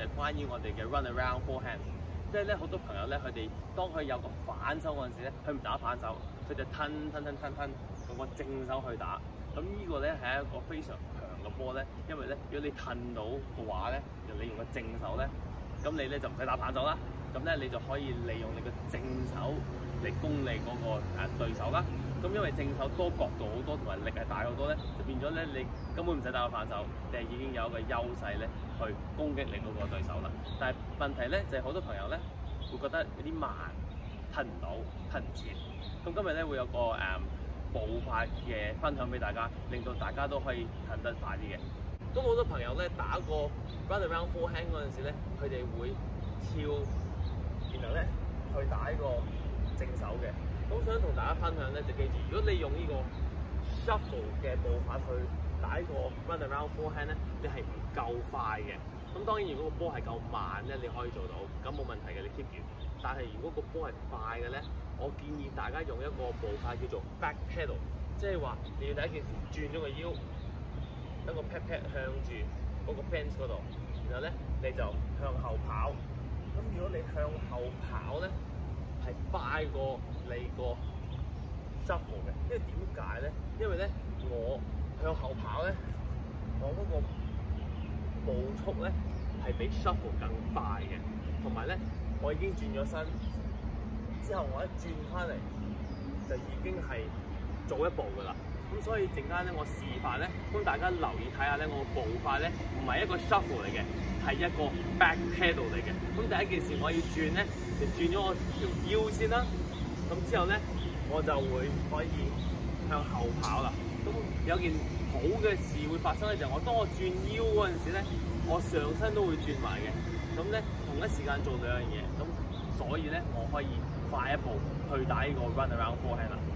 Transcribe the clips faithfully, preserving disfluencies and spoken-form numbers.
就係關於我哋嘅 run around forehand。即係咧，好多朋友咧，佢哋當佢有個反手嗰陣時咧，佢唔打反手，佢就吞吞吞吞吞用個正手去打。咁呢個咧係一個非常強嘅波咧，因為咧，如果你褪到嘅話咧，就你用個正手咧，咁你咧就唔使打反手啦。咁咧你就可以利用你個正手嚟攻你嗰個誒對手啦。咁因為正手多角度好多，同埋力係大好多咧，就變咗咧你根本唔使打個反手，你係已經有一個優勢咧去攻擊你嗰個對手啦。但係問題咧就係、是、好多朋友咧會覺得有啲慢，褪唔到，褪唔切。咁今日咧會有個誒、嗯、步法嘅分享俾大家，令到大家都可以褪得快啲嘅。咁好多朋友咧打個 run around forehand 嗰陣時咧，佢哋會跳，然後咧去打呢個正手嘅。咁想同大家分享咧，就記住，如果你用呢個 shuffle 嘅步伐去打呢個 run around forehand 咧，你係唔夠快嘅。咁當然，如果個波係夠慢咧，你可以做到，咁冇問題嘅，你 keep 住。但係如果個波係快嘅咧，我建議大家用一個步法叫做 back pedal， 即係話你要第一件事轉咗個腰，等個 pat pat 向住嗰個 fence 嗰度，然後咧你就向後跑。咁如果你向後跑咧，係快過你個 shuffle 嘅，因為點解咧？因為咧我向後跑咧，我嗰個步速咧係比 shuffle 更快嘅，同埋咧我已經轉咗身，之後我一轉翻嚟就已經係早一步噶啦。咁所以陣間咧我示範咧，咁大家留意睇下咧，我個步法咧唔係一個 shuffle 嚟嘅，係一個 back pedal 嚟嘅。咁第一件事我要轉咧，就轉咗我條腰先啦。咁之後咧，我就會可以向後跑啦。咁有件好嘅事會發生咧，就係、是、我當我轉腰嗰陣時咧，我上身都會轉埋嘅。咁咧同一時間做兩樣嘢，咁所以咧我可以快一步去打呢個 run around forehand 啦。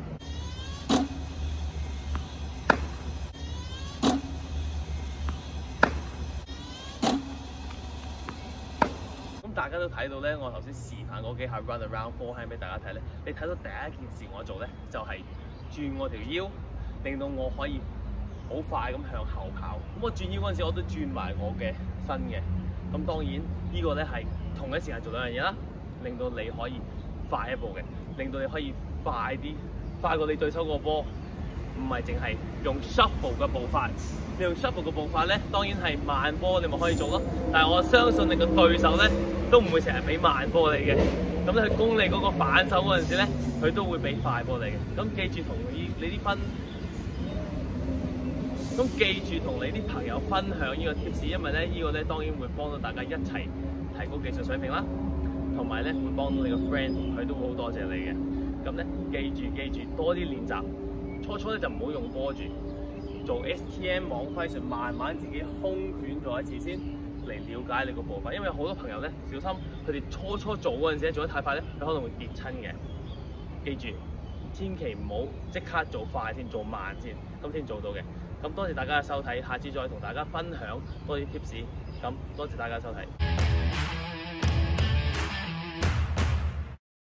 大家都睇到咧，我頭先示範嗰幾下 run around forehand 俾大家睇咧，你睇到第一件事我做咧就係、是、轉我條腰，令到我可以好快咁向後跑。咁我轉腰嗰陣時，我都轉埋我嘅身嘅。咁當然呢個咧係同一時間做兩樣嘢啦，令到你可以快一步嘅，令到你可以快啲，快過你對手個波。唔係淨係用 shuffle 嘅步伐，你用 shuffle 嘅步伐咧，當然係慢波你咪可以做咯。但係我相信你個對手咧都唔會成日俾慢波你嘅。咁咧佢攻你嗰個反手嗰陣時咧，佢都會俾快波你嘅。咁記住同你你啲分，咁記住同你啲朋友分享呢個 tips， 因為咧呢個咧當然會幫到大家一齊提高技術水平啦，同埋咧會幫到你個 friend， 佢都會好多謝你嘅。咁咧記住記住多啲練習。初初咧就唔好用波住，做 S T M 網揮術，慢慢自己空拳做一次先嚟了解你個步伐。因為好多朋友咧小心，佢哋初初做嗰陣時做得太快咧，佢可能會跌親嘅。記住，千祈唔好即刻做快先，做慢先，咁先做到嘅。咁多謝大家嘅收睇，下次再同大家分享多啲 tips。咁多謝大家收睇。